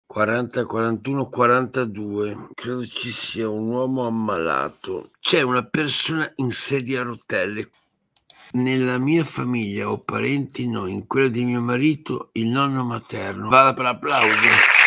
40, 41, 42. Credo ci sia un uomo ammalato. C'è una persona in sedia a rotelle. Nella mia famiglia ho parenti, no, in quella di mio marito, il nonno materno. Vada per applauso.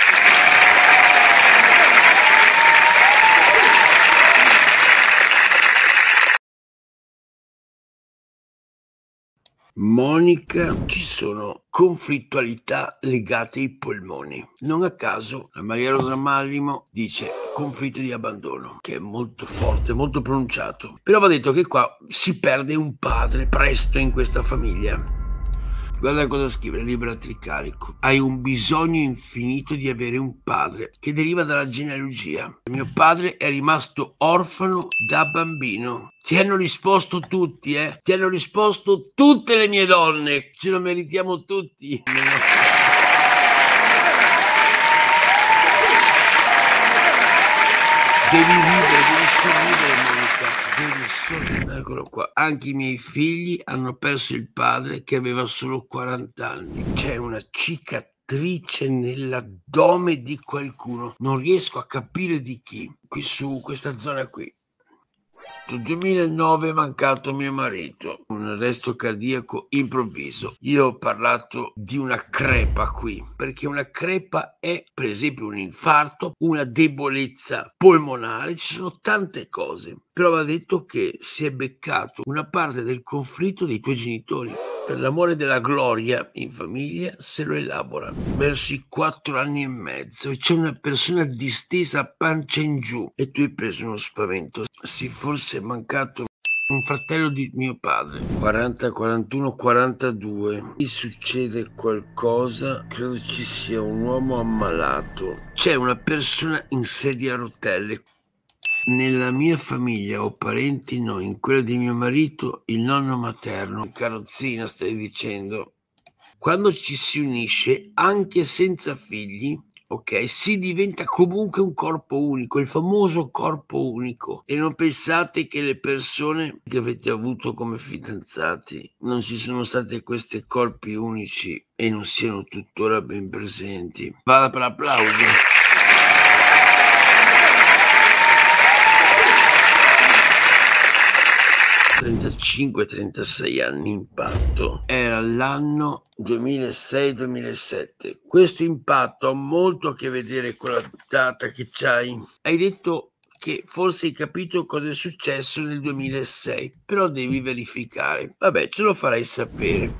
Monica, ci sono conflittualità legate ai polmoni. Non a caso la Maria Rosa Malimo dice conflitto di abbandono, che è molto forte, molto pronunciato. Però va detto che qua si perde un padre presto in questa famiglia. Guarda cosa scrive Libera Tricarico. Hai un bisogno infinito di avere un padre che deriva dalla genealogia. Mio padre è rimasto orfano da bambino. Ti hanno risposto tutti, Ti hanno risposto tutte le mie donne. Ce lo meritiamo tutti. Devi ridere, devi sorridere, Monica. Devi sorridere. Eccolo qua. Anche i miei figli hanno perso il padre che aveva solo 40 anni. C'è una cicatrice nell'addome di qualcuno. Non riesco a capire di chi. Qui su questa zona qui. Nel 2009 è mancato mio marito, un arresto cardiaco improvviso. Io ho parlato di una crepa qui, perché una crepa è per esempio un infarto, una debolezza polmonare, ci sono tante cose. Però va detto che si è beccato una parte del conflitto dei tuoi genitori. Per l'amore della gloria in famiglia se lo elabora. Verso i 4 anni e mezzo e c'è una persona distesa a pancia in giù e tu hai preso uno spavento. Sì, forse è mancato un fratello di mio padre. 40, 41, 42. Qui succede qualcosa, credo ci sia un uomo ammalato. C'è una persona in sedia a rotelle. Nella mia famiglia ho parenti, no, in quella di mio marito, il nonno materno, in carrozzina stai dicendo. Quando ci si unisce, anche senza figli, ok, si diventa comunque un corpo unico, il famoso corpo unico. E non pensate che le persone che avete avuto come fidanzati non ci sono state questi corpi unici e non siano tuttora ben presenti. Vada per applauso. 35-36 anni impatto. Era l'anno 2006-2007. Questo impatto ha molto a che vedere con la data che c'hai. Hai detto che forse hai capito cosa è successo nel 2006, però devi verificare. Vabbè, ce lo farai sapere.